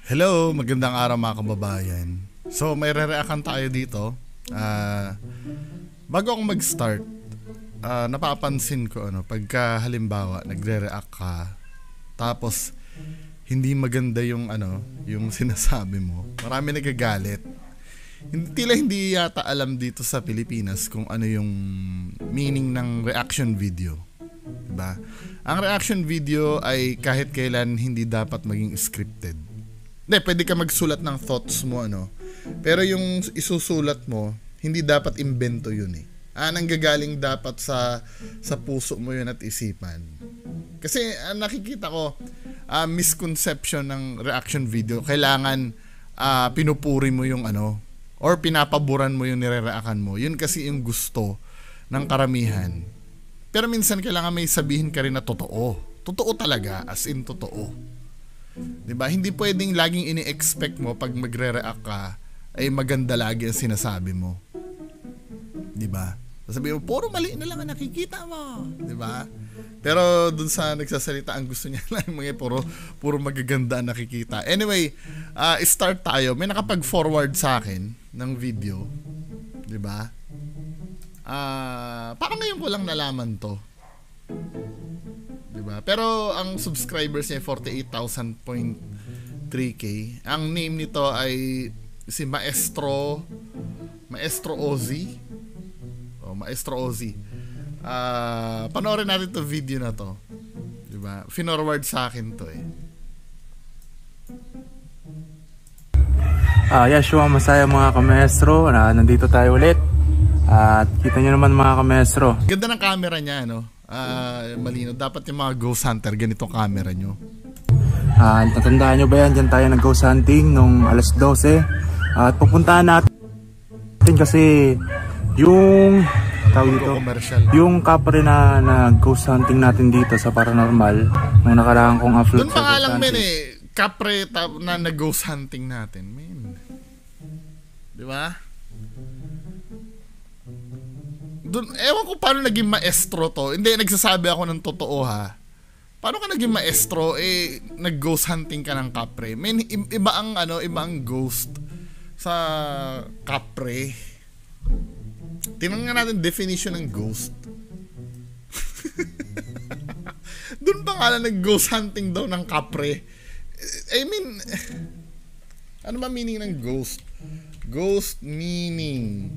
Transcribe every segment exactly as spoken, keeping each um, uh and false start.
Hello, magandang araw mga kababayan. So may re-reactan tayo dito. uh, Bago akong mag-start, uh, napapansin ko ano, pagka halimbawa nagre-react ka, tapos hindi maganda yung ano, yung sinasabi mo, marami nagagalit. Tila hindi yata alam dito sa Pilipinas kung ano yung meaning ng reaction video, diba? Ang reaction video ay kahit kailan hindi dapat maging scripted. Hindi, pwede ka magsulat ng thoughts mo, ano, pero yung isusulat mo, hindi dapat imbento yun eh. Ah, nanggagaling dapat sa sa puso mo yun at isipan. Kasi ah, nakikita ko ah, misconception ng reaction video. Kailangan ah, pinupuri mo yung ano, or pinapaboran mo yung nire-reactan mo. Yun kasi yung gusto ng karamihan. Pero minsan kailangan may sabihin ka rin na totoo. Totoo talaga, as in totoo. Diba? Hindi pwedeng laging ini-expect mo pag magre-react ka ay maganda lagi ang sinasabi mo. Diba? Sabi mo, puro mali na lang ang nakikita mo. Diba? Pero dun sa nagsasalita, ang gusto niya lang mga puro, puro magaganda ang nakikita. Anyway, uh, start tayo. May nakapag-forward sa akin ng video. Diba? Uh, parang ngayon ko lang nalaman to. Diba? Pero ang subscribers niya forty-eight thousand point three K. Ang name nito ay si Maestro Maestro Ozzy. Oh, Maestro Ozzy. Ah, uh, panoorin natin 'tong video na 'to. Diba? Finorward sa akin 'to eh. Ah, Yashua Masaya mga kamestro. Na, nandito tayo ulit. At uh, kita niyo naman mga kamestro. Ganda ng camera niya, no? Uh, malino. Dapat yung mga ghost hunter, ganitong camera nyo. Uh, tatandaan nyo ba yan? Diyan tayo nag-ghost hunting nung alas dose. Uh, at pupuntahan natin kasi yung tawag dito, yung kapre na nag-ghost hunting natin dito sa paranormal nung nakaraan kong upload. Doon pa nga lang men eh, kapre na nag-ghost hunting natin, men. Di ba? Dun, ewan ko paano naging maestro to. Hindi, nagsasabi ako ng totoo ha. Paano ka naging maestro? Eh, nag-ghost hunting ka ng kapre. Men, iba ang ano, iba ang ghost sa kapre. Tingnan nga natin definition ng ghost. Doon pa nga lang nag-ghost hunting daw ng kapre. I mean, ano ba meaning ng ghost? Ghost meaning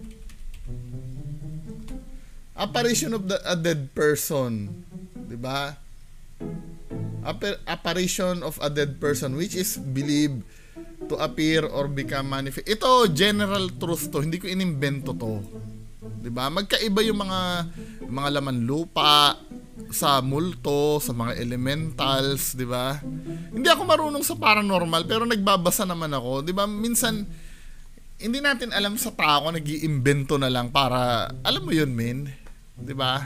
apparition of the, a dead person, diba? Appar apparition of a dead person which is believed to appear or become manifest. Ito general truth to, hindi ko inimbento to, diba? Magkaiba yung mga mga laman lupa sa multo, sa mga elementals, diba? Hindi ako marunong sa paranormal pero nagbabasa naman ako, diba? Minsan hindi natin alam sa tao, nag-iimbento na lang para, alam mo yun, men. Diba?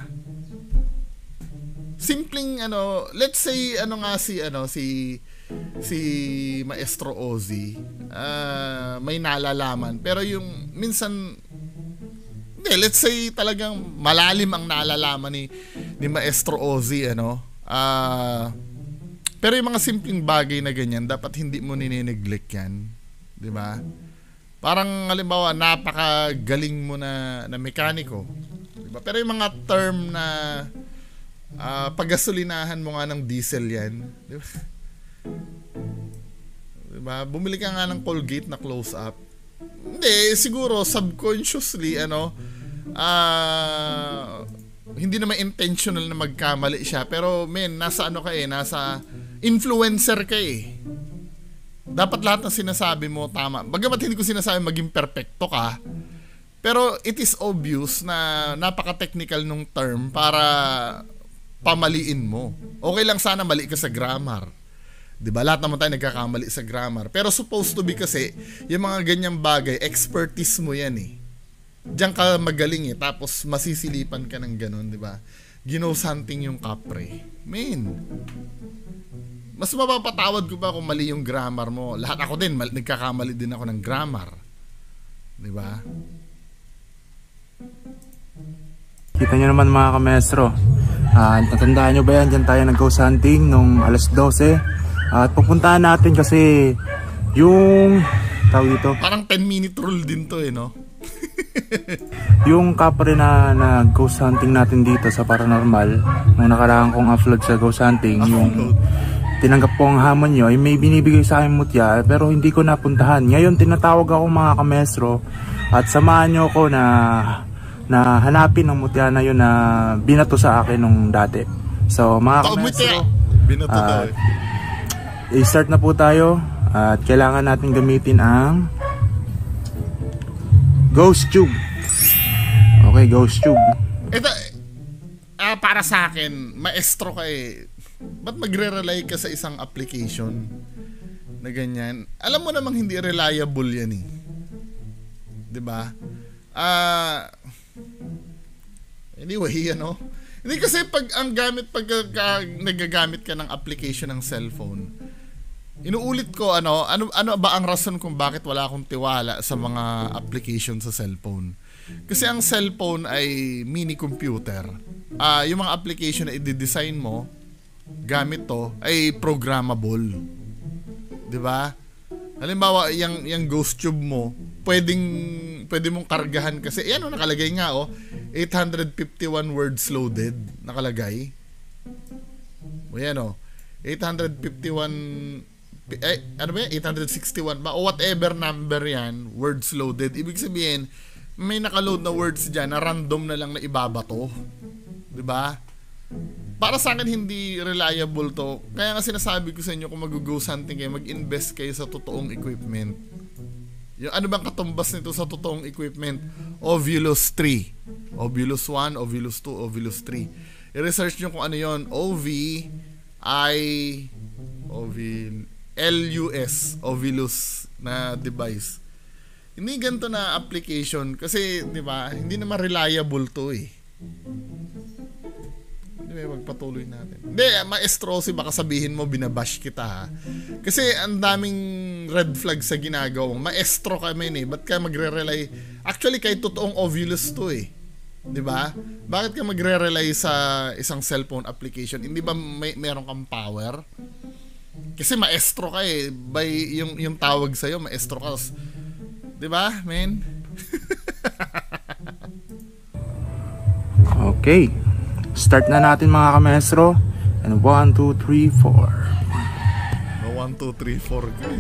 Simpleng ano, let's say ano nga si ano si si Maestro Ozzy, uh, may nalalaman pero yung minsan hindi, let's say talagang malalim ang nalalaman ni ni Maestro Ozzy, ano. Uh, pero yung mga simpleng bagay na ganyan dapat hindi mo nini-neglect yan, di ba? Parang halimbawa napakagaling mo na na mekaniko. Pero yung mga term na uh, paggasolinahan mo nga ng diesel yan, di ba? Diba? Bumili ka nga ng Colgate na close-up. Hindi, siguro subconsciously, ano, uh, hindi naman intentional na magkamali siya. Pero, men, nasa ano ka eh, nasa influencer ka eh. Dapat lahat ng sinasabi mo tama. Bagamat hindi ko sinasabi maging perfecto ka, pero it is obvious na napaka-technical nung term para pamaliin mo. Okay lang sana mali ka sa grammar. Diba? Lahat naman tayo nagkakamali sa grammar. Pero supposed to be kasi, yung mga ganyang bagay, expertise mo yan eh. Diyan ka magaling eh. Tapos masisilipan ka ng ganun, diba? Ghost hunting yung kapre. Man. Mas mapapatawad ko pa kung mali yung grammar mo. Lahat ako din, nagkakamali din ako ng grammar. Diba? Kita nyo naman mga kamestro. Uh, tatandaan nyo ba yan? Diyan tayo nag-ghost hunting nung alas dose. At pupuntahan natin kasi yung tawag dito, parang ten minute rule din to eh, no? yung kapre na, na ghost hunting natin dito sa paranormal, nung nakaraan kong upload sa ghost hunting, yung tinanggap ko ang hamon nyo, ay may binibigay sa akin mutya pero hindi ko napuntahan. Ngayon tinatawag ako mga kamestro at samahan nyo ko na na hanapin ang mutya na yun na binato sa akin nung dati. So mga kamestro, binato daw eh. I-start na po tayo at kailangan natin gamitin ang ghost tube. Okay, ghost tube. Ito, uh, para sa akin, maestro ka eh. Ba't magre-rely ka sa isang application na ganyan? Alam mo namang hindi reliable yan eh. Diba? Ah... Uh, anyway, ano? Hindi kasi pag ang gamit, pag uh, nagagamit ka ng application ng cellphone, inuulit ko ano, ano ano ba ang rason kung bakit wala akong tiwala sa mga application sa cellphone? Kasi ang cellphone ay mini computer. Ah, uh, yung mga application na i-design mo gamit to ay programmable. 'Di ba? Halimbawa, yung yung ghost tube mo, pwedeng pwede mong kargahan kasi yan oh, nakalagay nga oh, eight hundred fifty-one words loaded nakalagay. O yan oh, eight hundred fifty-one eh, ano ba yan? eight hundred sixty-one ba? O whatever number yan, words loaded. Ibig sabihin, may nakaload na words dyan na random na lang na ibabato. Diba? Para sa akin, hindi reliable to. Kaya nga sinasabi ko sa inyo, kung mag-ghost hunting kayo, mag-invest kayo sa totoong equipment. Yung ano bang katumbas nito sa totoong equipment? Ovilus three. Ovilus one, Ovilus two, Ovilus three. I-research nyo kung ano yon. O V I Ovil L U S, Ovilus na device. Hindi ganito na application kasi, di ba, hindi naman reliable to eh. Hindi ba, magpatuloy natin. Hindi, maestro, si baka sabihin mo binabash kita ha. Kasi ang daming red flag sa ginagawa. Maestro ka man eh. Ba't ka magre-rely? Actually, kahit totoong Ovilus to eh. Di ba? Bakit ka magre-rely sa isang cellphone application? Hindi ba may meron kang power? Kasi maestro ka eh. By yung yung tawag sa iyo, maestro ka. 'Di ba, men? Okay. Start na natin mga kamestro. And one, two, three, four. one, two, three, four.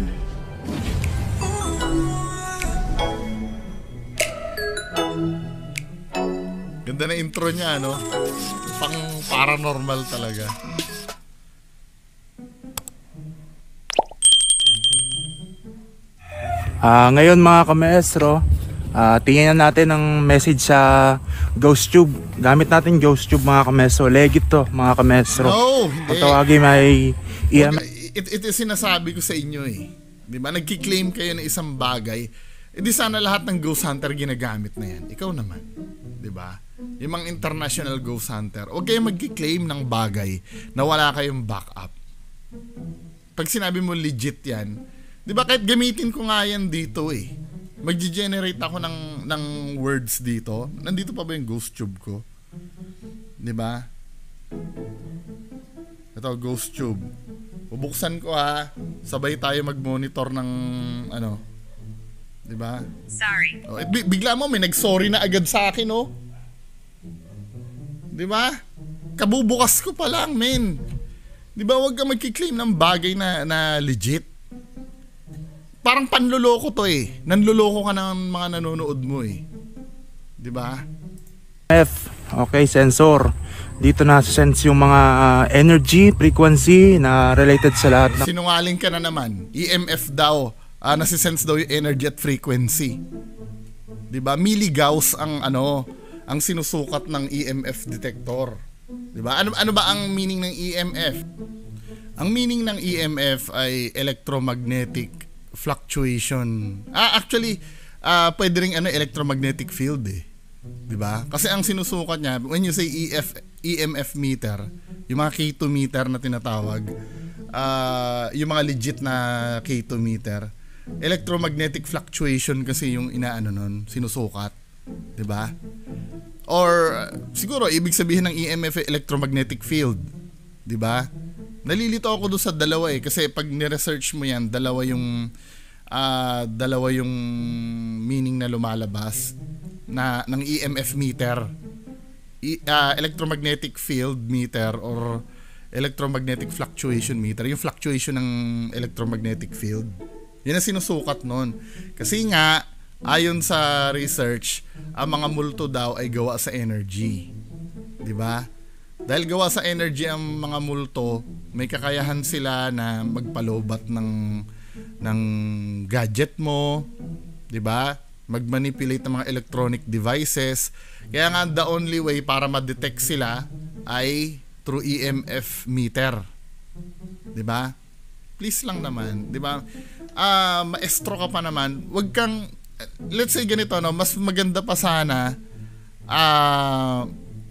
Ganda na intro niya, no? Pang paranormal talaga. Uh, ngayon mga kamestro, uh, tingnan natin ang message sa ghost tube. Gamit natin ghost tube mga kamestro. Legit to mga kamestro. No, hindi. Kung tawagin may E M F. It, it is sinasabi ko sa inyo eh. Di ba? Nagki-claim kayo ng isang bagay. E di sana lahat ng ghost hunter ginagamit na yan. Ikaw naman. Di ba? Yung mga international ghost hunter. Huwag kayo magki-claim ng bagay na wala kayong backup. Pag sinabi mo legit yan, di ba kahit gamitin ko nga yan dito eh. Mag-generate ako ng, ng words dito. Nandito pa ba yung ghost tube ko? Di ba? Ito, ghost tube. Bubuksan ko ha. Sabay tayo mag-monitor ng ano. Di ba? Sorry. Oh, b- bigla mo may nag-sorry na agad sa akin, oh. Di ba? Kabubukas ko pa lang, men. Di ba, wag ka magki-claim ng bagay na, na legit. Parang panloloko to eh. Nanloloko ka ng mga nanonood mo eh. 'Di ba? F, okay, sensor. Dito na sense yung mga uh, energy, frequency na related sa lahat ng... Sinungaling ka na naman. E M F daw. Uh, nasisense daw yung energy at frequency. 'Di ba? Milligauss ang ano, ang sinusukat ng E M F detector. 'Di ba? Ano ano ba ang meaning ng E M F? Ang meaning ng E M F ay electromagnetic fluctuation. Ah, actually, uh, pwede ring ano, electromagnetic field eh. 'Di ba? Kasi ang sinusukat niya, when you say E F, E M F meter, yung mga K two meter na tinatawag, uh, yung mga legit na K two meter, electromagnetic fluctuation kasi yung inaano nun, sinusukat. 'Di ba? Or uh, siguro ibig sabihin ng E M F electromagnetic field, 'di ba? nalilito ako doon sa dalawa eh. Kasi pag ni-research mo yan, dalawa yung, uh, dalawa yung meaning na lumalabas na, ng E M F meter. E, uh, electromagnetic field meter or electromagnetic fluctuation meter. Yung fluctuation ng electromagnetic field. Yan ang sinusukat nun. Kasi nga, ayon sa research, ang mga multo daw ay gawa sa energy. Diba? Dahil gawa sa energy ang mga multo, may kakayahan sila na magpalobat ng ng gadget mo, 'di ba? Magmanipulate ng mga electronic devices. Kaya nga the only way para ma-detect sila ay through E M F meter. 'Di ba? Please lang naman, 'di ba? Ah, uh, maestro ka pa naman. Huwag kang, let's say ganito, no, mas maganda pa sana ah uh,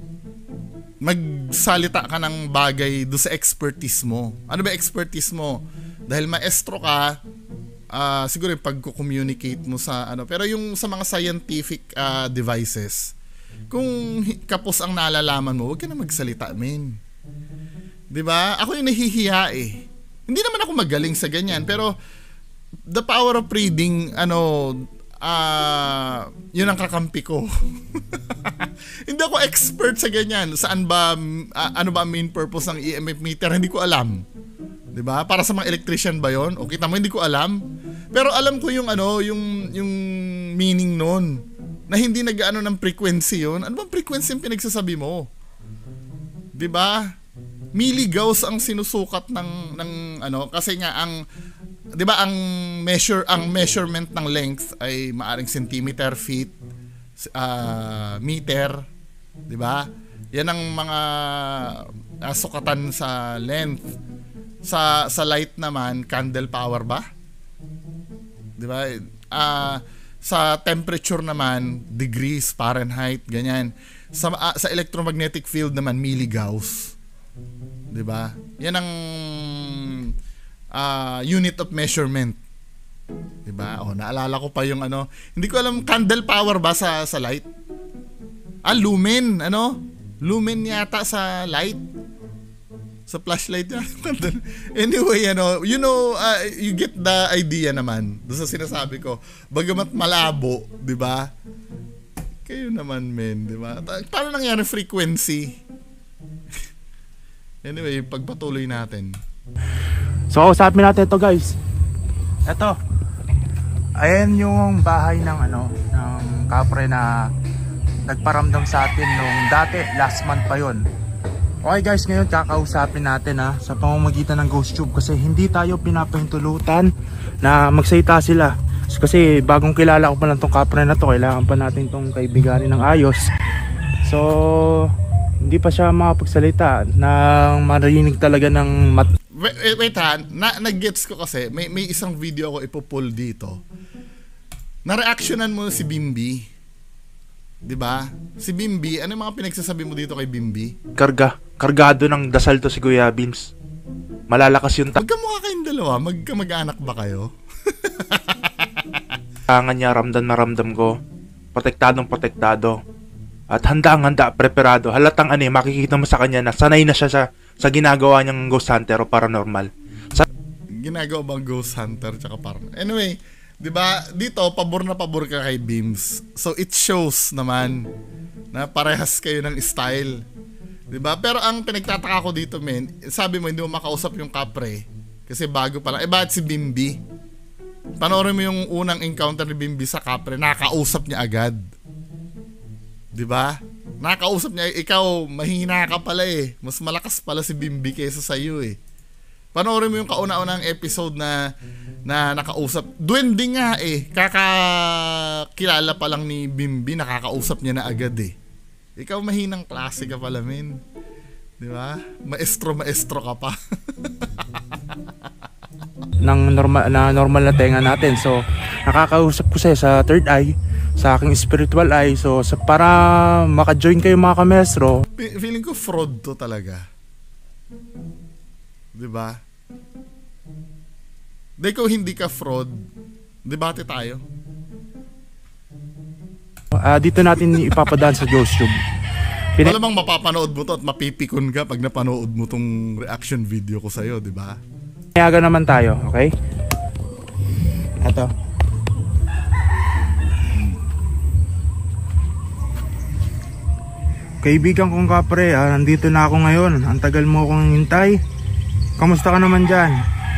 magsalita ka ng bagay do sa expertise mo. Ano ba expertise mo? Dahil maestro ka, uh, siguro yung pag-communicate mo sa ano. Pero yung sa mga scientific uh, devices, kung kapos ang nalalaman mo, huwag ka na magsalita, men. Diba? Ako yung nahihiya eh. Hindi naman ako magaling sa ganyan, pero the power of reading, ano, ah, uh, yun ang kakampi ko. Hindi ako expert sa ganyan. Saan ba, uh, ano ba ang main purpose ng E M F meter? Hindi ko alam. 'Di ba? Para sa mga electrician ba 'yon? O kita mo, hindi ko alam. Pero alam ko yung ano, yung yung meaning noon. Na hindi nag-aano ng frequency 'yon. Ano bang frequency yung pinagsasabi mo? 'Di ba? Milligauss ang sinusukat ng ng ano, kasi nga ang 'di ba ang measure ang measurement ng length ay maaring centimeter, feet, uh, meter, 'di ba? Yan ang mga uh, sukatan sa length. Sa sa light naman, candle power ba? 'Di ba? Uh, sa temperature naman, degrees Fahrenheit, ganyan. Sa uh, sa electromagnetic field naman, milligauss. 'Di ba? Yan ang uh, unit of measurement. 'Di ba? Oh, naalala ko pa yung ano, hindi ko alam, candle power ba sa sa light? Ah, lumen, ano? Lumen yata sa light. Sa flashlight yan. Anyway, ano, you know, uh, you get the idea naman doon sa sinasabi ko. Bagamat malabo, 'di ba? Kayo naman, men, 'di ba? Paano nangyari frequency? Anyway, pagpatuloy natin. So, usapin natin ito, guys. Ito. Ayan yung bahay ng ano, ng kapre na nagparamdam sa atin nung dati, last month pa yon. Okay guys, ngayon kakausapin natin ha, sa pamamagitan ng GhostTube, kasi hindi tayo pinapahintulutan na magsalita sila. Kasi bagong kilala ko pa lang tong kapre na to, kailangan pa natin tong kaibiganin ng ayos. So, hindi pa siya makapagsalita nang marinig talaga ng mat... Wait, wait, wait ha, na, nag-gets ko kasi, may, may isang video ako ipopull dito. Na-reactionan mo si Bimbi. 'Di ba? Si Bimbi, ano yung mga pinagsasabi mo dito kay Bimbi? Karga, kargado ng dasal to si Kuya Beams. Malalakas yung ta- Magkamukha kayong dalawa, magkamag-anak ba kayo? Tangan niya, ramdam na ramdam ko. Protektadong protektado. At handang-handa, preparado. Halatang ano, makikita mo sa kanya na sanay na siya sa, sa ginagawa niyang ghost hunter o paranormal. Sa- ginagawa bang ghost hunter tsaka paranormal? Anyway, 'di ba? Dito pabor na pabor ka kay Beams. So it shows naman na parehas kayo ng style. 'Di ba? Pero ang pinagtataka ko dito, men, sabi mo hindi mo makausap yung kapre kasi bago pa lang. Eh bakit si Bimbi? Panoorin mo yung unang encounter ni Bimbi sa kapre, nakausap niya agad. 'Di ba? Nakausap niya, ikaw mahina ka pala eh. Mas malakas pala si Bimbi kaysa sa iyo eh. Panoorin mo yung kauna-unang episode na na nakausap. Duwende nga eh. Kakakilala pa lang ni Bimbi, nakakausap niya na agad eh. Ikaw mahinang klase ka pala, men. Di ba? Maestro-maestro ka pa. Nang normal na normal na tenga natin. So, nakakausap ko siya sa third eye, sa aking spiritual eye. So, sa, para maka-join kayo mga kamestro. Feeling ko fraud to talaga. Diba? Dahil kung hindi ka fraud, debate tayo. Uh, dito natin ipapadaan sa GhostTube. Pina- Malamang mapapanood mo to at mapipikon ka pag napanood mo tong reaction video ko sa'yo, di ba? Pinayagan naman tayo, okay? Ito. Kaibigan kong kapre, ah, nandito na ako ngayon. Ang tagal mo akong hintay. Kamusta ka naman dyan?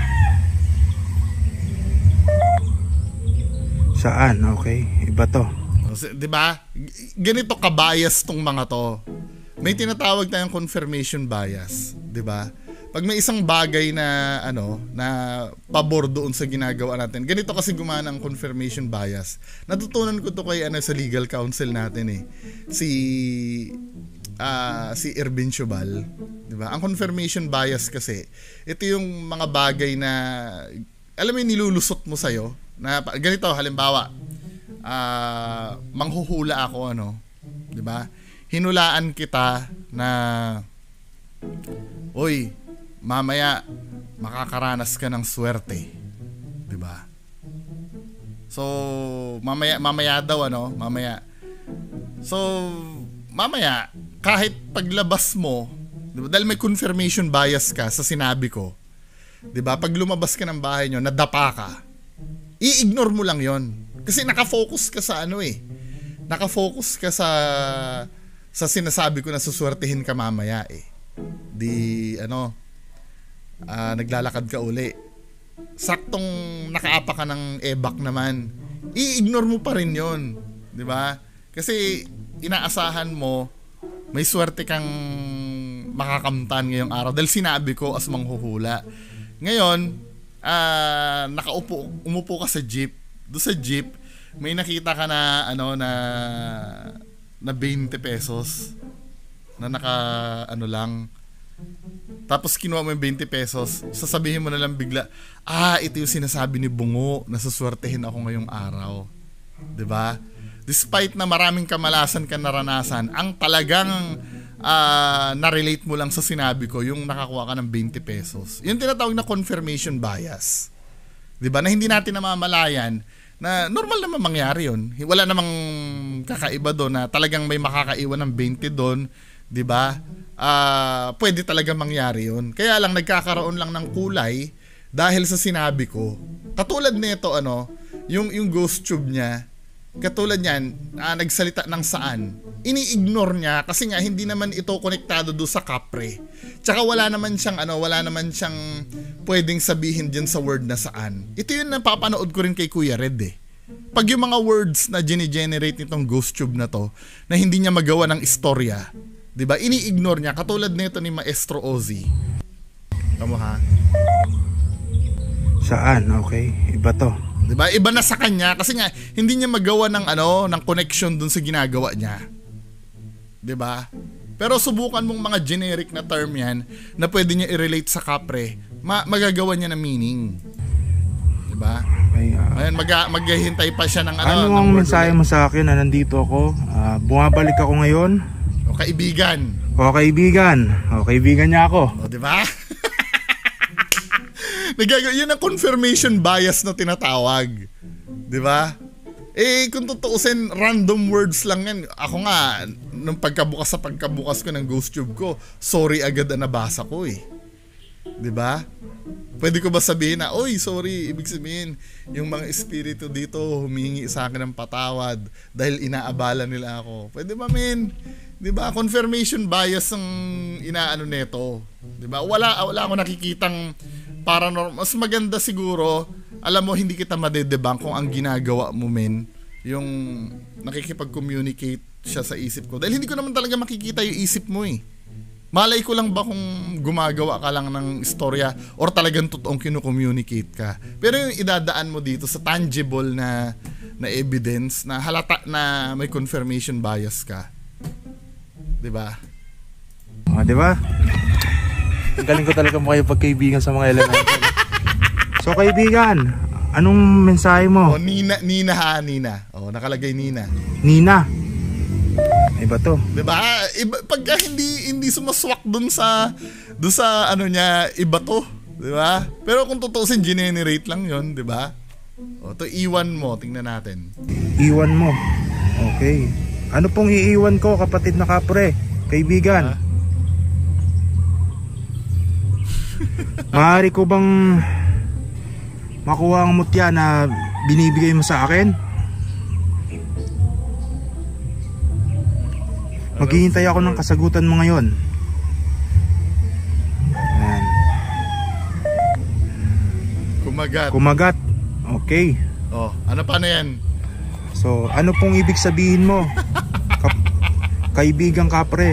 Saan? Okay, iba to. Di ba? Ganito ka-bias tong mga to. May tinatawag tayong confirmation bias, di ba? Pag may isang bagay na ano, na pabor doon sa ginagawa natin. Ganito kasi gumana ang confirmation bias. Natutunan ko to kay ano sa legal counsel natin eh. Si uh, si Ervin Chubal, di ba? Ang confirmation bias kasi, ito yung mga bagay na alam mo yung nilulusot mo sa'yo na ganito halimbawa, uh, manghuhula ako ano, di ba? Hinulaan kita na oy, mamaya makakaranas ka ng swerte, di ba? So mamaya mamaya daw ano, mamaya. So mamaya kahit paglabas mo, di ba? Dahil may confirmation bias ka sa sinabi ko, di ba? Pag lumabas ka ng bahay nyo, nadapa ka, i-ignore mo lang yon kasi nakafocus ka sa ano eh. Nakafocus ka sa sa sinasabi ko na suswertehin ka mamaya eh. Di ano, uh, naglalakad ka uli. Saktong nakaapa ka ng ebak naman, i-ignore mo pa rin yon, di ba? Kasi inaasahan mo may swerte kang makakamtan ngayong araw dahil sinabi ko as manghuhula. Ngayon, uh, nakaupo, umupo ka sa jeep. Doon sa jeep, may nakita ka na ano na na twenty pesos na naka ano lang. Tapos kinuha mo yung twenty pesos, sasabihin mo na lang bigla, ah, ito yung sinasabi ni Bungo na suswertehin ako ngayong araw. 'Di ba? Despite na maraming kamalasan ka naranasan, ang talagang uh, na-relate mo lang sa sinabi ko yung nakakuha ka ng twenty pesos. Yung tinatawag na confirmation bias. 'Di ba? Na hindi natin namamalayan na normal naman mangyari yun. Wala namang kakaiba doon na talagang may makakaiwan ng twenty doon, 'di ba? Uh, pwede talaga mangyari yun. Kaya lang nagkakaroon lang ng kulay dahil sa sinabi ko. Katulad nito ano, yung yung ghost tube niya, katulad niyan, uh, nagsalita ng saan. Ini-ignore niya kasi nga hindi naman ito konektado do sa kapre. Tsaka wala naman siyang ano, wala naman siyang pwedeng sabihin diyan sa word na saan. Ito yung napapanood ko rin kay Kuya Red eh. Pag yung mga words na gene-generate nitong ghost tube na to, na hindi niya magawa ng istorya, 'di ba? Ini-ignore niya katulad nito ni Maestro Ozzy. Tama ha? Saan? Okay, iba to. 'Di ba? Iba na sa kanya kasi nga hindi niya magawa ng ano, ng connection dun sa ginagawa niya. 'Di ba? Pero subukan mong mga generic na term 'yan na pwede niya i-relate sa kapre, ma- magagawa niya ng meaning. 'Di ba? Okay, uh, Ayun, mag- maghihintay pa siya ng ano. Ano ang mensahe mo sa akin na nandito ako? Uh, bumabalik ako ngayon. O kaibigan. O kaibigan. O kaibigan niya ako. O 'di ba? Nagagawa, yun ang confirmation bias na tinatawag. 'Di ba? Eh, kung tutuusin, random words lang yan. Ako nga, nung pagkabukas sa pagkabukas ko ng ghost tube ko, sorry agad na nabasa ko eh. 'Di ba? Pwede ko ba sabihin na, oy, sorry, ibig sabihin, yung mga espiritu dito humingi sa akin ng patawad dahil inaabala nila ako. Pwede ba, men? 'Di ba? Confirmation bias ang inaano nito. 'Di ba? Wala wala ako nakikitang paranormal. Mas maganda siguro, alam mo, hindi kita madedebang kung ang ginagawa mo, men, yung nakikipag-communicate siya sa isip ko. Dahil hindi ko naman talaga makikita yung isip mo eh. Malay ko lang ba kung gumagawa ka lang ng istorya or talagang totoong kinu-communicate ka. Pero yung idadaan mo dito sa tangible na na evidence na halata na may confirmation bias ka. 'Di ba? O, 'di ba? Ang galing ko talaga mo kayo pagkaibigan sa mga elemental. So kaibigan, anong mensahe mo? Oh, Nina, Nina ha, Nina. Oh, nakalagay Nina. Nina. Iba to. 'Di ba? Iba, pagka hindi hindi sumaswak dun sa dun sa ano niya, iba to, 'di ba? Pero kung tutuusin, generate lang 'yon, 'di ba? O, to iwan mo, tingnan natin. Iwan mo. Okay. Ano pong iiwan ko, kapatid na kapre? Kaibigan, uh. maaari ko bang makuha ang mutya na binibigay mo sa akin? Maghihintay ako ng kasagutan mo ngayon. Ayan. Kumagat. Kumagat. Okay. Oh, ano pa na yan? So, ano pong ibig sabihin mo? Ka kaibigang kapre.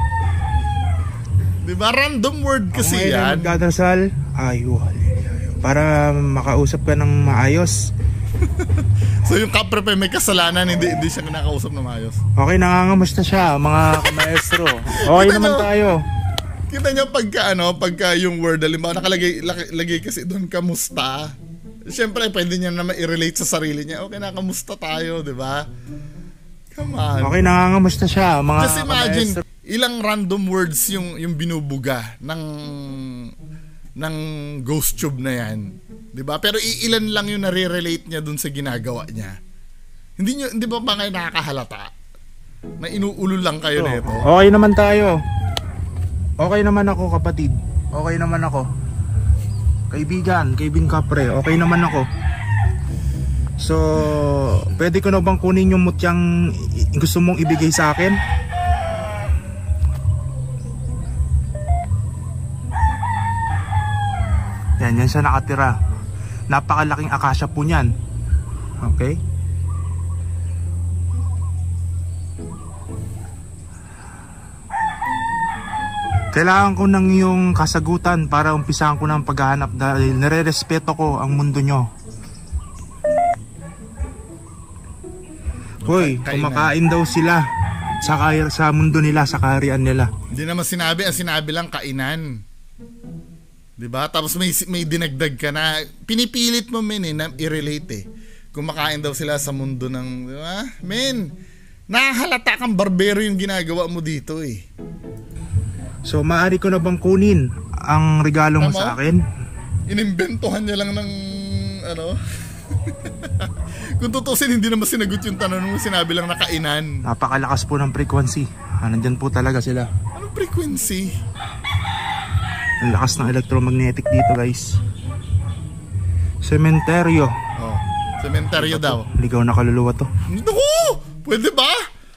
Diba random word kasi yan? Magdadasal, ayo, para makausap ka ng maayos. So yung kapre pa may kasalanan, hindi, hindi siya nakakausap na maayos. Okay, nangangamusta siya mga kamaestro. Okay naman nyo, tayo. Kita nyo pagka ano, pagka yung word, halimbawa nakalagay lagay kasi doon kamusta. Siyempre pwede niya naman i-relate sa sarili niya. Okay na, kamusta tayo, di ba? Come on. Okay, nangangamusta siya mga just imagine, kamaestro. Ilang random words yung yung binubuga ng ng ghost tube na yan, 'di ba? Pero iilan lang yung nare-relate niya dun sa ginagawa niya. Hindi niyo, hindi ba ba kayo nakakahalata na inuulo lang kayo so, nito? Okay naman tayo. Okay naman ako, kapatid. Okay naman ako. Kaibigan, kaibigan kapre. Okay naman ako. So, pwede ko na bang kunin yung mutyang gusto mong ibigay sa akin? Yan, yan siya nakatira. Napakalaking akasya po niyan. Okay? Kailangan ko ng iyong kasagutan para umpisahan ko ng paghahanap dahil nare-respeto ko ang mundo nyo. Hoy, kumakain daw sila sa, sa mundo nila, sa kaharian nila. Hindi naman sinabi, ang sinabi lang kainan. Diba? Tapos may, may dinagdag ka na pinipilit mo men eh, na i-relate eh. Kumakain daw sila sa mundo ng, diba? Men, nakahalata kang barbero yung ginagawa mo dito eh. So maaari ko na bang kunin ang regalo mo sa akin? Inimbentohan niya lang ng ano. Kung tutusin, hindi naman sinagot yung tanong mo, sinabi lang na kainan. Napakalakas po ng frequency. Ah, nandyan po talaga sila. Anong frequency? Ang lakas ng electromagnetic dito, guys. Sementeryo. Oh, sementeryo daw. Ligaw na kaluluwa to. No! Pwede ba?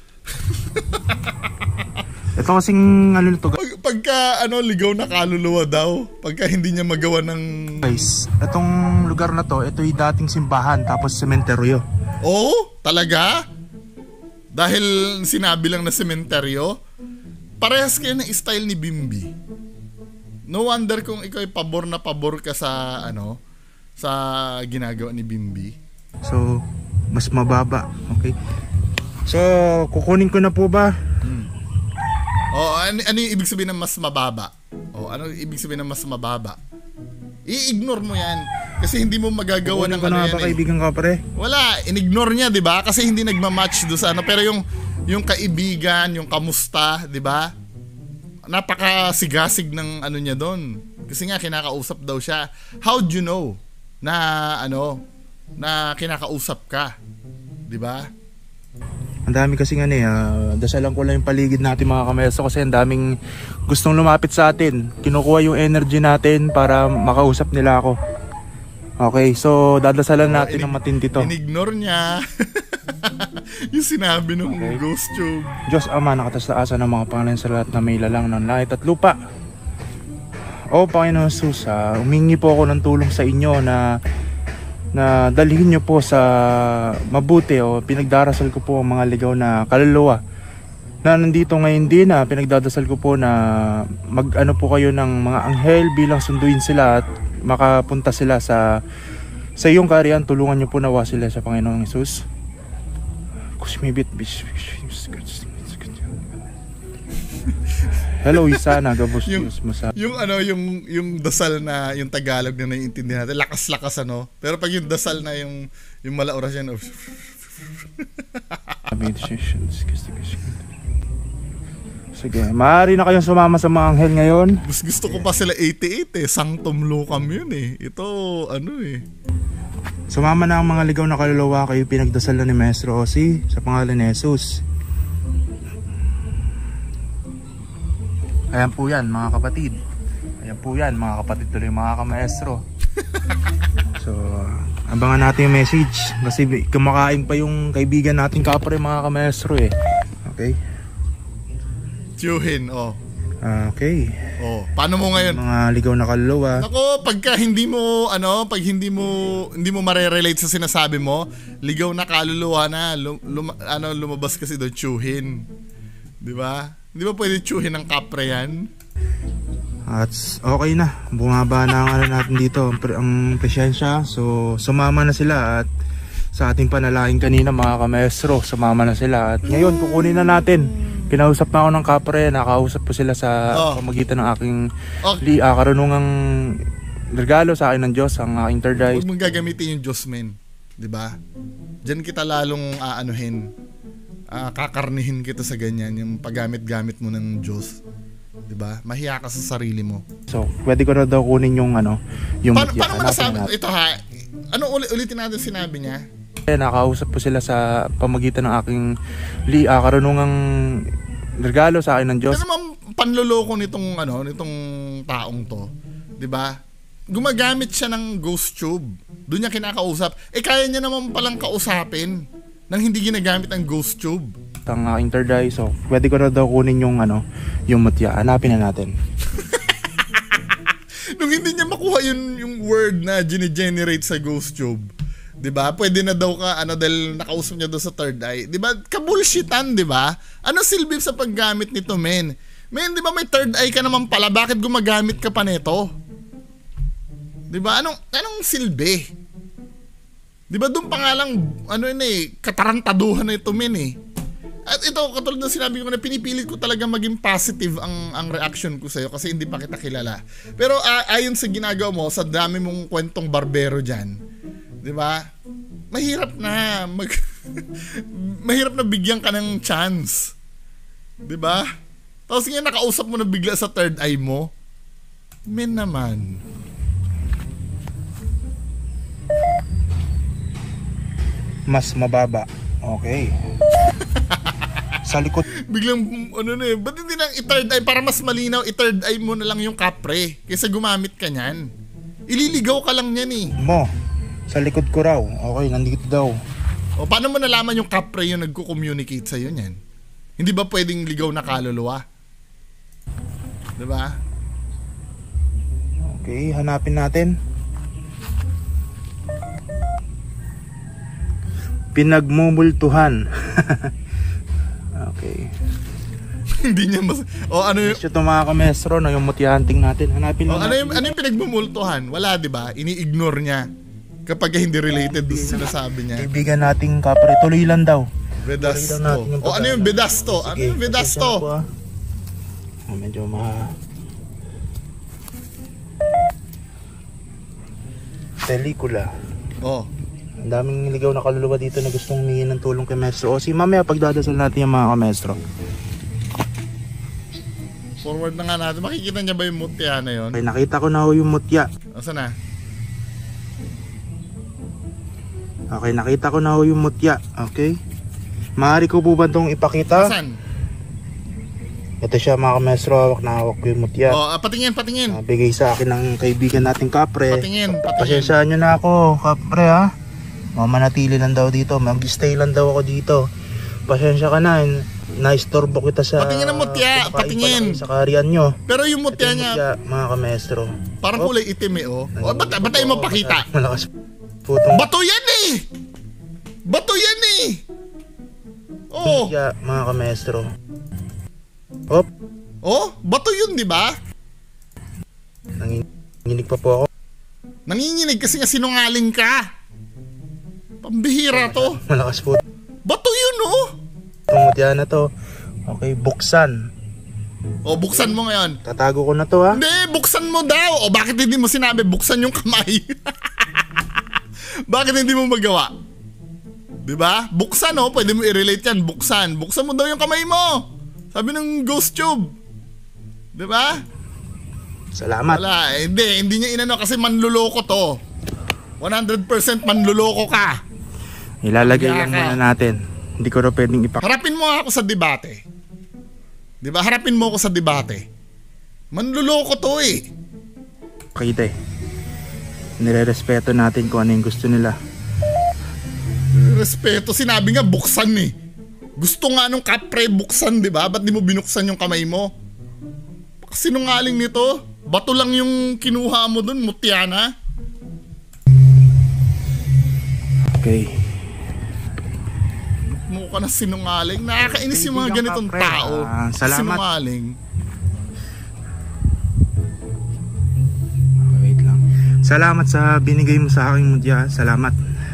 Ito kasing ano nito, Pag, pagka ano, ligaw na kaluluwa daw. Pagka hindi niya magawa ng... Guys, itong lugar na to, ito yung dating simbahan, tapos sementeryo. Oh? Talaga? Dahil sinabi lang na sementeryo? Parehas kayo ng style ni Bimbi. No wonder kung ikaw ay pabor na pabor ka sa ano, sa ginagawa ni Bimbi. So, mas mababa. Okay. So, kukunin ko na po ba? Hmm. Oh, ano, ano yung ibig sabihin ng mas mababa? Oh, ano yung ibig sabihin ng mas mababa? I-ignore mo yan kasi hindi mo magagawa kukunin ng ko ano na yan. Ba, kaibigan ka pre? Wala, in-ignore niya, 'di ba? Kasi hindi nagma-match do sa ano, pero yung yung kaibigan, yung kamusta, 'di ba? Napakasigasig ng ano niya doon. Kasi nga kinakausap daw siya. How'd you know na ano na kinakausap ka? 'Di ba? Ang dami kasi nga eh, uh, dasalan ko lang yung paligid natin mga kameso kasi ang daming gustong lumapit sa atin. Kinukuha yung energy natin para makausap nila ako. Okay, so dadasalan natin oh, ng matindi to. In-ignore niya yung sinabi ng okay. Ghost tube. Diyos Ama, nakataas-taasan ng mga pangalan sa lahat na may lalang ng langit at lupa. O Panginoon Jesus, uh, humingi po ako ng tulong sa inyo na na dalhin nyo po sa mabuti o pinagdarasal ko po ang mga ligaw na kaluluwa na nandito ngayon din na pinagdadasal ko po na mag ano po kayo ng mga anghel bilang sunduin sila at makapunta sila sa sa iyong kaharian. Tulungan nyo po nawa sila sa Panginoong Jesus. Kusmibit hello Isana gabos yung, yung ano yung yung dasal na yung Tagalog na naiintindihan natin, lakas-lakas ano, pero pag yung dasal na yung yung mala orasyon of sige, maaari na kayong sumama sa mga anghel ngayon. Gusto, gusto ko pa sila eighty-eight eh, Sanctum Lucam yun eh. Ito ano eh, sumama na ang mga ligaw na kaluluwa kayo pinagdasal na ni Maestro Ozzy sa pangalan ni Jesus. Ayan po yan mga kapatid. Ayan po yan mga kapatid tuloy mga kamaestro. So abangan natin yung message kasi kumakain pa yung kaibigan natin kapre mga kamaestro eh. Okay. Tiyuhin, oh. Okay. Oh, paano mo ngayon? Mga ligaw na kaluluwa. Ako, pagka hindi mo ano, pag hindi mo hindi mo mare-relate sa sinasabi mo, ligaw na kaluluwa na, lum, lum, ano lumabas kasi doon tiyuhin. 'Di ba? Hindi ba pwede tiyuhin ng kapre yan? At okay na. Bumaba na ang ano natin dito, ang, pre, ang presyensya. So sumama na sila at sa ating panalangin kanina mga kamaestro, sumama na sila at ngayon kukunin na natin. Kinausap na ako ng kapre, nakausap po sila sa oh. pamagitan ng aking okay. li, uh, karunungang regalo sa akin ng Diyos, ang aking third eye. Huwag mong gagamitin yung Diyos, men. Diba? Diyan kita lalong aanuhin. Uh, kakarnihin kita sa ganyan, yung paggamit-gamit mo ng Diyos. Diba? Mahiya ka sa sarili mo. So, pwede ko na daw kunin yung ano, yung paano, paano mo nasabi? Ito ha, ano uli, ulitin natin sinabi niya? Nakausap po sila sa pamagitan ng aking li, uh, karunungang regalo sa akin ng Diyos. Ano naman panloloko nitong ano, nitong taong to, 'di ba? Gumagamit siya ng ghost tube. Doon niya kinakausap. Eh kaya niya naman palang kausapin nang hindi ginagamit ang ghost tube. Ang aking third eye, so pwede ko na daw kunin yung ano, yung mutya. Hanapin na natin. Nung hindi niya makuha yung yung word na gine-generate sa ghost tube. 'Di ba? Pwede na daw ka ano dahil nakausap niya daw sa third eye. 'Di ba? Kabulshitan, 'di ba? Ano silbi sa paggamit nito, men? Men, 'di ba may third eye ka naman pala? Bakit gumagamit ka pa nito? 'Di ba? Anong anong silbi? 'Di ba doon pa nga lang ano yun eh, katarantaduhan na ito, men eh. At ito katulad ng sinabi ko na pinipilit ko talaga maging positive ang ang reaction ko sa iyo kasi hindi pa kita kilala. Pero uh, ayon sa ginagawa mo, sa dami mong kwentong barbero diyan, 'di ba? Mahirap na mag mahirap na bigyan ka ng chance. 'Di ba? Tapos ngayon nakausap mo na bigla sa third eye mo. Men naman. Mas mababa. Okay. Sa likod. Biglang ano na eh, ba't hindi nang i-third eye para mas malinaw, i-third eye mo na lang yung kapre kaysa gumamit ka niyan. Ililigaw ka lang niyan eh. Mo. Sa likod ko raw. Okay, nandito daw. O paano mo nalaman yung kapre yung nagko-communicate sa iyo niyan? Hindi ba pwedeng ligaw na kaluluwa? 'Di ba? Okay, hanapin natin. Pinagmumultuhan. Okay. Hindi niya mas o ano yung ito mga kamestro, no, yung mutya hunting natin. Hanapin o, lang. Ano yung ano yung pinagmumultuhan? Wala, 'di ba? Ini-ignore niya kapag hindi related doon sa sinasabi niya. Kaibigan nating kapre, tuloy lang daw. Bedasto. O ano yung bedasto? Ano yung bedasto? Oh, medyo ma pelikula. Oh. Ang daming niligaw na kaluluwa dito na gustong humingi ng tulong kay Maestro. O si mamaya pagdadasal natin yung mga kamestro. Forward na nga natin. Makikita niya ba yung mutya na yun? Okay, nakita ko na ho yung mutya. Asa na? Okay, nakita ko na ho yung mutya. Okay. Maaari ko po ba itong ipakita? Asan? Ito siya mga kamestro, hawak na hawak ko yung mutya. Oh, uh, patingin, patingin. Uh, bigay sa akin ng kaibigan nating kapre. Patingin, patingin. Pasensyaan nyo na ako, kapre ha. Mamanatili lang daw dito, mag-stay lang daw ako dito. Pasensya ka na, naistorbo kita sa patingin ang mutya, patingin sa kariyan nyo. Pero yung mutya niya, mutya, mga kamestro, parang kulay itim eh oh. O, bat batay mo pakita. Malakas putong bato yan eh. Bato yan eh. Oh. Mutya, mga kamestro. Hop. Oh, bato yun, di ba? Nanginginig pa po ako. Nanginginig kasi nga sinungaling ka. Pambihira to. Malakas po. Bato yun oh. Itong mutya na to. Okay, buksan. O, buksan mo ngayon. Tatago ko na to ha. Hindi, buksan mo daw. O, bakit hindi mo sinabi buksan yung kamay? Bakit hindi mo magawa? Diba? Buksan oh, pwede mo i-relate yan. Buksan. Buksan mo daw yung kamay mo. Sabi ng ghost tube. Diba? Salamat. Wala, eh, hindi. Hindi niya inano kasi manluloko to. one hundred percent manluloko ka. Ilalagay lang muna natin. Hindi ko na pwedeng ipak... Harapin mo ako sa debate. Diba? Harapin mo ako sa debate. Manluloko to eh. Kita eh. Nire-respeto natin kung ano yung gusto nila. Respeto, sinabi nga buksan eh. Gusto nga nung kapre buksan, di ba? Ba't di mo binuksan yung kamay mo? Sinungaling nito. Bato lang yung kinuha mo dun, mutya na. Okay. Mukha na sinungaling. Nakakainis yung mga ganitong kapre. tao. Ah, salamat. Sinungaling. Wait lang. Salamat sa binigay mo sa aking mutya. Salamat.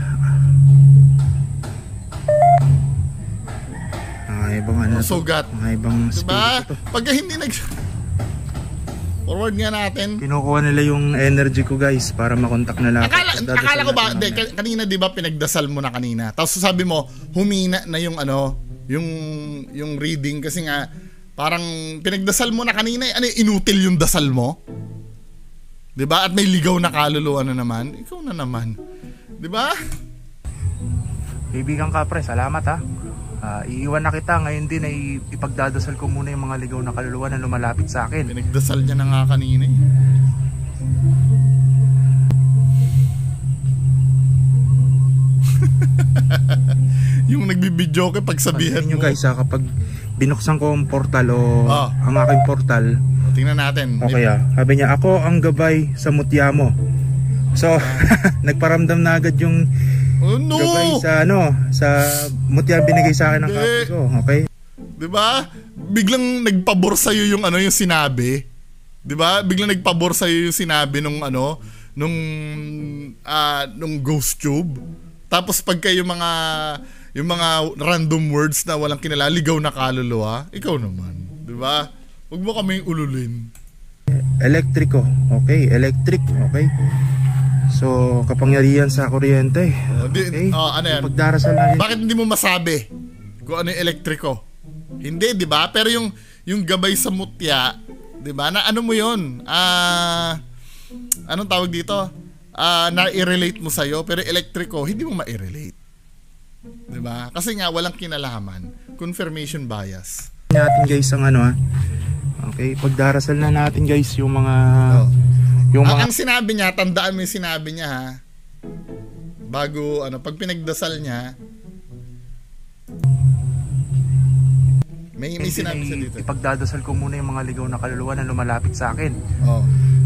Mga ibang ano to? Sugat. Mga ibang diba? spirito to. Pagka hindi nag... Forward nga natin. Kinukuha nila yung energy ko guys para makontak na lang. Akala, akala ko ba, de, kanina di ba pinagdasal mo na kanina? Tapos sabi mo, humina na yung ano, yung yung reading kasi nga parang pinagdasal mo na kanina, ano inutil yung dasal mo? 'Di ba? At may ligaw na kaluluwa na naman. Ikaw na naman. 'Di ba? Kaibigan kapre, salamat ha. Uh, iiwan na kita ngayon din ay ipagdadasal ko muna yung mga ligaw na kaluluwa na lumalapit sa akin. Pinagdasal niya na nga kanina eh. Yung nagbibidyo ko pagsabihan mo. Nyo guys ha, kapag binuksan ko ang portal o oh. ang aking portal, o, tingnan natin. Okay ah, sabi niya ako ang gabay sa mutya mo. So nagparamdam na agad yung oh, no! gabay sa ano, sa mutya binigay sa akin ng kapre ko, okay? 'Di ba? Biglang nagpabor sa iyo yung ano yung sinabi. 'Di ba? Biglang nagpabor sa iyo yung sinabi nung ano, nung uh, nung ghost tube. Tapos pagka yung mga yung mga random words na walang kinalaligaw na kaluluwa, ikaw naman, 'di ba? Huwag mo kaming ululin. Elektriko, okay, electric, okay. So, kapangyarihan sa kuryente. Oh, di, okay. Oh, ano yan? Pagdarasal na rin. Bakit hindi mo masabi kung ano yung elektriko? Hindi, di ba? Pero yung yung gabay sa mutya, di ba? Na ano mo yun? Ah, uh, anong tawag dito? Ah, uh, na-i-relate mo sa'yo, pero elektriko, hindi mo ma-i-relate. Di ba? Kasi nga, walang kinalaman. Confirmation bias. Natin guys ang ano ha. Okay, pagdarasal na natin guys yung mga... Oh. Yung ang, mga... ang sinabi niya, tandaan mo yung sinabi niya ha. Bago, ano, pag pinagdasal niya, may, may sinabi siya dito. Ipagdadasal ko muna yung mga ligaw na kaluluwa na lumalapit sa akin. Oh.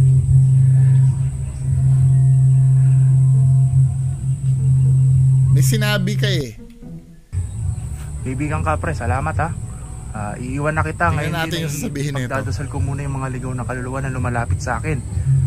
May sinabi ka eh. Kaibigan kapre, salamat ha. Uh, iiwan na kita tingnan ngayon natin din. Yung sasabihin nito. Pagdadasal ko muna yung mga ligaw na kaluluwa na lumalapit sa akin.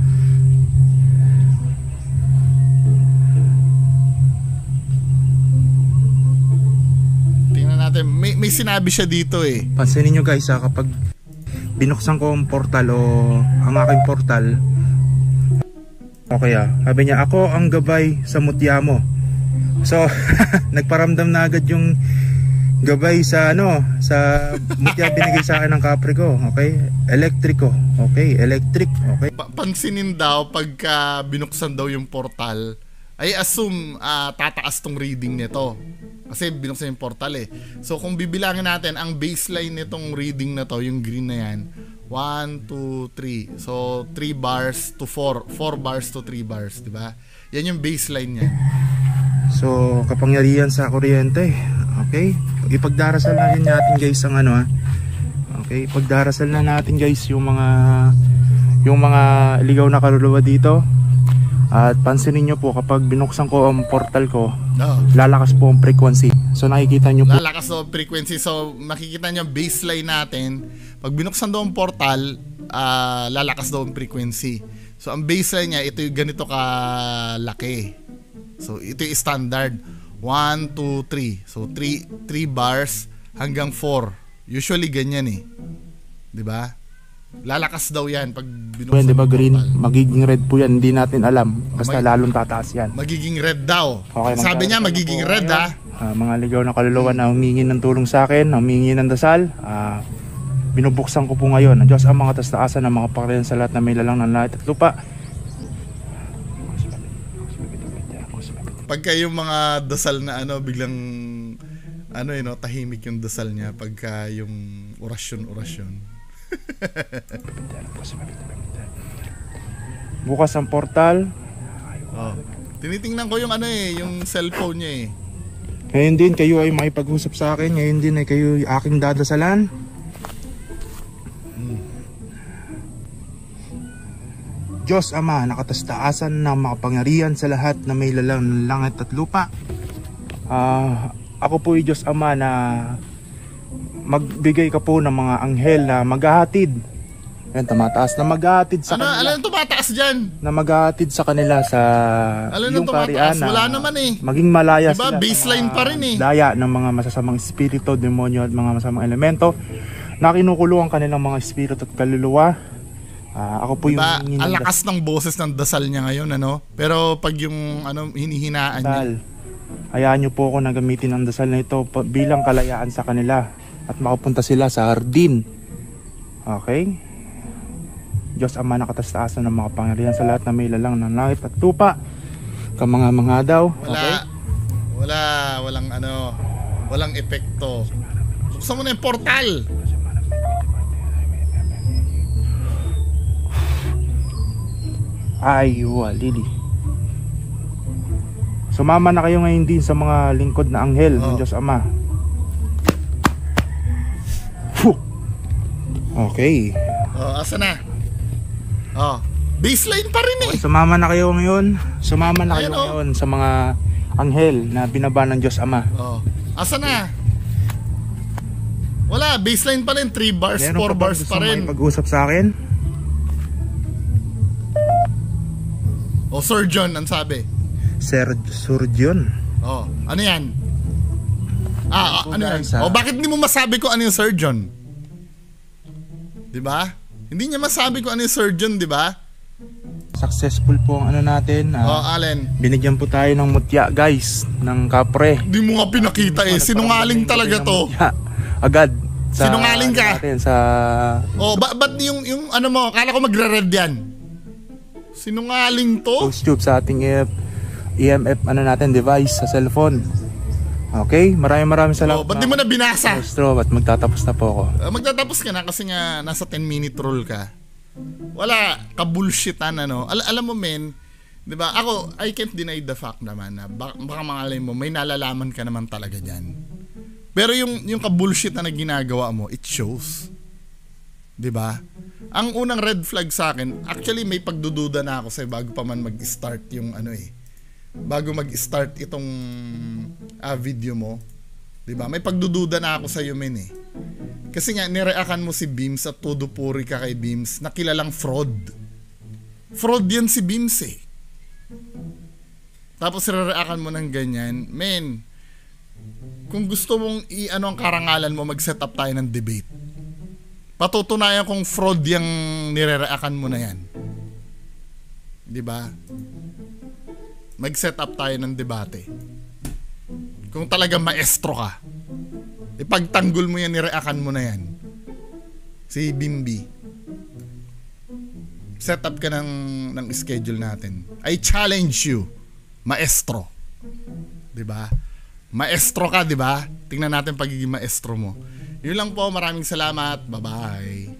Tingnan natin. May, may sinabi siya dito eh. Pansinin nyo guys ha, kapag binuksan ko ang portal o ang aking portal, okay ah, sabi niya ako ang gabay sa mutya mo. So nagparamdam na agad yung gabay sa ano, sa mutya binigay sa akin ng kapre ko, okay? Elektriko, okay? Electric, okay? Pa pansinin daw pagka binuksan daw yung portal, ay assume uh, tataas tong reading nito. Kasi binuksan yung portal eh. So kung bibilangin natin, ang baseline nitong reading na to, yung green na yan, one, two, three. So three bars to four, four bars to three bars, di ba? Yan yung baseline niya. So kapangyarihan sa kuryente. Okay, ipagdarasal na rin natin guys ang ano ha. Okay, ipagdarasal na natin guys yung mga yung mga ligaw na kaluluwa dito. At pansinin nyo po kapag binuksan ko ang portal ko, no. lalakas po ang frequency. So nakikita nyo po. Lalakas po ang frequency. So makikita nyo ang baseline natin. Pag binuksan daw ang portal, uh, lalakas daw ang frequency. So ang baseline niya, ito yung ganito kalaki. So ito yung standard. one, two, three. So three bars hanggang four. Usually ganyan eh. 'Di ba? Lalakas daw 'yan pag binuksan. Well, 'di ba green? Magiging red po 'yan, hindi natin alam. Basta Mag lalong tataas 'yan. Magiging red daw. Okay, sabi niya magiging red ha. Uh, mga ligaw na kaluluwa na humingi ng tulong sa akin, humingi ng dasal. Uh, binubuksan ko po ngayon. Ang Diyos ang mga taas-taasan ng mga pakailan sa lahat na may lalang ng lahat at lupa. Pagka yung mga dasal na ano, biglang ano eh, no, tahimik yung dasal niya pagka yung orasyon-orasyon. Bukas ang portal. Oh. Tinitingnan ko yung ano eh, yung cellphone niya eh. Ngayon din kayo ay makipag-usap sa akin. Ngayon din ay kayo ay aking dadasalan. Hmm. Diyos Ama, nakatastaasan na makapangyarihan sa lahat na may lalang ng langit at lupa. Uh, ako po ay Diyos Ama na magbigay ka po ng mga anghel na maghahatid. Yan, tumataas na maghahatid sa ano, kanila. Ano yung tumataas dyan? Na maghahatid sa kanila sa ano yung kariyan na wala naman eh. Maging malaya diba, sila baseline sa pa rin eh. daya ng mga masasamang espiritu, demonyo at mga masasamang elemento na kinukulong ang kanilang mga espiritu at kaluluwa. Uh, ako po diba, yung ang lakas ng boses ng dasal niya ngayon, ano? Pero pag yung ano, hinihinaan dasal, niya. hayaan niyo po ako na gamitin ang dasal na ito bilang kalayaan sa kanila at makapunta sila sa hardin. Okay? Diyos Ama, nakatastaasan ng mga pangyarihan sa lahat na may lalang ng langit at lupa. Kamanga mga daw. Wala. Okay? Wala. Walang ano. Walang epekto. Buksan mo na yung portal. Ay, walili. Sumama na kayo ngayon din sa mga lingkod na anghel oh. ng Diyos Ama. Fuh. Okay. Oh, asa na? Oh, baseline pa rin eh. Okay, sumama na kayo ngayon. Sumama na kayo Ayan, ngayon oh. sa mga anghel na binaba ng Diyos Ama. Oh. Asa na? Wala, baseline pa rin, three bars, four bars pa rin. Pag-usap sa akin. Oh, surgeon, ang sabi. Sir Surgeon. Oh, ano yan? Ah, oh, ano yan? guys, Oh, bakit hindi mo masabi ko ano yung surgeon? 'Di ba? Hindi niya masabi kung ano yung surgeon, 'di ba? Successful po ang ano natin. Uh, oh, Allen. Binigyan po tayo ng mutya, guys, ng kapre. Hindi mo nga pinakita eh. Sinungaling talaga to. Mutya. Agad. Sa, Sinungaling ka. Natin, sa... Oh, ba ba't yung, yung ano mo, kala ko magre-red yan. Sinungaling to. Post tube sa ating E M F ano natin, device sa cellphone. Okay, maraming maraming salamat. Oh, ba't di mo na binasa? Maestro, at magtatapos na po ako. Uh, magtatapos ka na kasi nga nasa ten minute rule ka. Wala ka bullshitan ano. Al alam mo men, 'di ba? Ako I can't deny the fact naman na baka, baka mangalay mo may nalalaman ka naman talaga diyan. Pero yung yung ka-bullshit na ginagawa mo, it shows. 'Di ba? Ang unang red flag sa akin, actually may pagdududa na ako sa bago pa man mag-start yung ano eh. Bago mag-start itong uh, video mo, 'di ba? May pagdududa na ako sa iyo men eh. Kasi nga nireakan mo si Beams at todo puri ka kay Beams na kilalang fraud. Fraud 'yan si Beams eh. Tapos nireakan mo ng ganyan, men. Kung gusto mong i-ano ang karangalan mo, mag-set up tayo ng debate. Patutunayan kung fraud yung nirereakan mo na 'yan. 'Di ba? Mag-set up tayo ng debate. Kung talaga maestro ka, ipagtanggol mo yan, nireakan mo na yan. Si Bimbi. Set up ka ng, ng schedule natin. I challenge you, maestro. Diba? Maestro ka, diba? Tingnan natin pagiging maestro mo. Yun lang po, maraming salamat. Bye-bye.